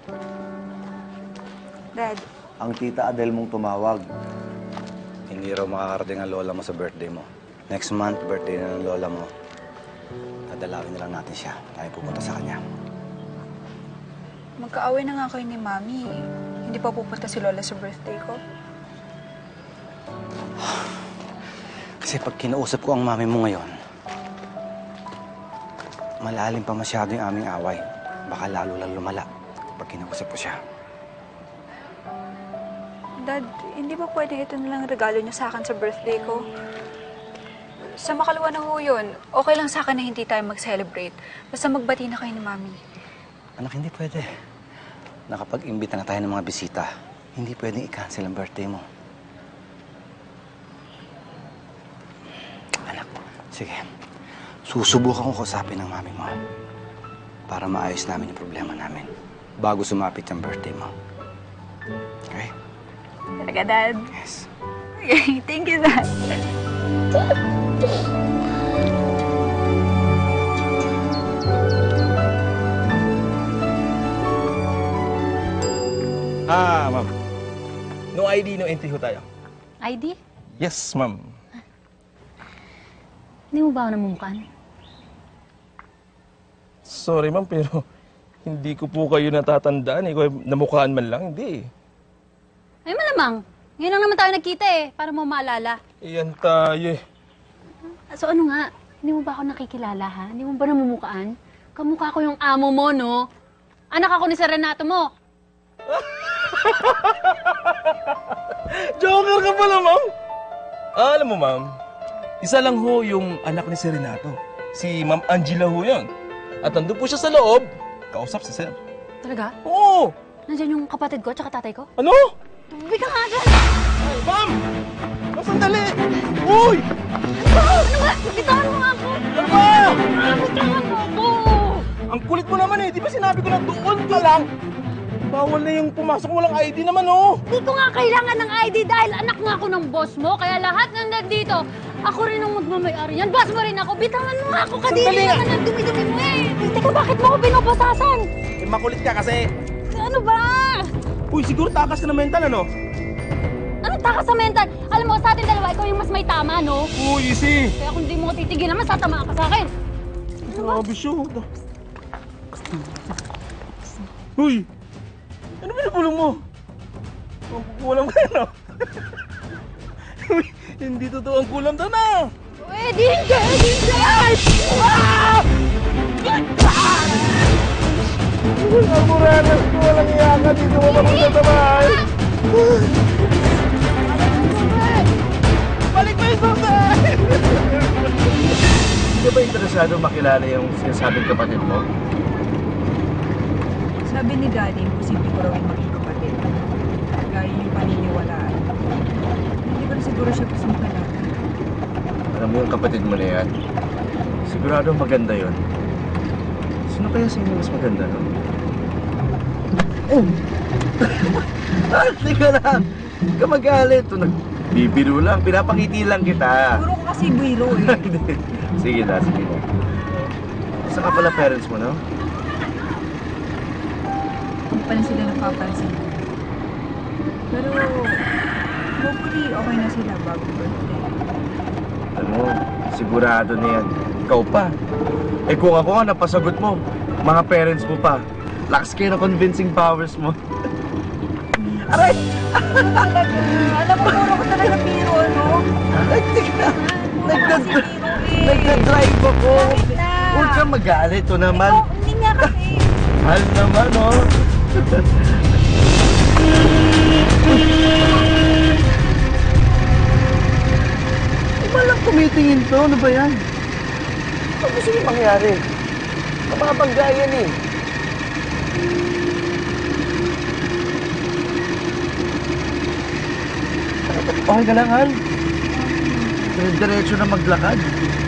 Dad. Ang tita Adele mong tumawag. Hindi raw makakarating ang lola mo sa birthday mo. Next month, birthday na ng lola mo. Dadalawin na lang natin siya. Tayo pupunta sa kanya. Magkaaway na nga kayo ni Mami. Hindi pa pupunta si Lola sa birthday ko. Kasi pag kinausap ko ang mami mo ngayon, malalim pa masyado yung aming away. Baka lalo lang lumala pag kinausap ko siya. Dad, hindi ba pwede ito nalang regalo niyo sa akin sa birthday ko? Sa makalawa na ho yun, okay lang sa akin na hindi tayo mag-celebrate. Basta magbati na kayo ni Mami. Anak, hindi pwede. Nakapag-imbita na tayo ng mga bisita. Hindi pwedeng i-cancel ang birthday mo. Anak, sige. Susubukan ko kausapin ng mami mo para maayos namin yung problema namin bago sumapit ang birthday mo. Okay? Talaga, Dad? Yes. Okay, thank you, Dad. Ma'am. No ID, no entry ho tayo. ID? Yes, ma'am. Hindi mo ba ako namumukhaan? Sorry, ma'am, pero hindi ko po kayo natatandaan. Ikaw namukhaan man lang, hindi. Ay, malamang. Ngayon lang naman tayo nagkita eh, para mo maalala. Iyan tayo eh. So ano nga, hindi mo ba ako nakikilala ha? Hindi mo ba namumukhaan? Kamukha ko yung amo mo, no? Anak ako ni Sir Renato mo. Joker ka pala, ma'am. Alam mo, ma'am, isa lang ho yung anak ni Sir Renato. Si Ma'am Angela ho yun. At nandun po siya sa loob, kausap si Sir. Talaga? Oo! Nandiyan yung kapatid ko at tatay ko? Ano? Tubi ka nga dyan! Ay, ma'am! Ma'am, sandali! Uy! Ano ba? Bitawan mo nga ako! Ano ba? Bitawan mo ako! Ang kulit mo naman eh. Di ba sinabi ko na doon ka lang? Bawal na yung pumasok, walang ID naman, oh! Di ko nga kailangan ng ID dahil anak nga ako ng boss mo. Kaya lahat ng nandito, ako rin ang magmamayari yan. Boss mo rin ako. Bitawan mo nga ako. Kadiri naman ang dumi-dumi mo eh. Teka, bakit mo ako pinoposasan? Eh, makulit ka kasi. Ano ba? Uy, siguro takas ka na mental, ano? Ano takas sa mental? Alam mo, sa atin dalawa, ikaw yung mas may tama, no? Uy, easy! Kaya kung di mo ko titigil naman, satamaan ka sa akin. Grabe siya. Uy! Ano binubulong mo? Kulang ka na. Uy, hindi totoo ang kulam daw na. Pwede hindi! Ah! Walang muranas ko, walang iyakan. Dito mo mapunta sa bahay. Balik mo yung susan! Hindi ba interesado makilala yung sinasabing kapatid mo? Sabi ni Daddy, imposible ko raw yung maging kapatid. Gaya yung paniniwalaan. Hindi ko na siguro siya gusto makilala. Alam mo yung kapatid mo na yan? Sigurado maganda yon. Sino kaya sa inyo mas maganda, no? Oh! Teka lang! Huwag ka magalit. Nagbibiro lang. Pinapangiti lang kita. Puro ko kasi biro eh. Sige na, sige na. Saan ka pala parents mo, no? Hindi pa na sila napapansin. Pero, hopefully, okay na sila bago birthday. Ano, sigurado na yan. Ikaw pa. Eh kung ako nga, napasagot mo. Mga parents mo pa. Lakas kayo na convincing powers mo. Aray! Alam mo, puro ko talaga biro, no? Nagda-drive ako. Huwag kang magalit. Ito naman. Hindi nga kasi. Mahal naman, oh. Malang tumitingin to. Ano ba yan? Ano gusto niyo mangyari? Kapapagga yan eh. Okay ka lang, Hal? Diretso na maglakad.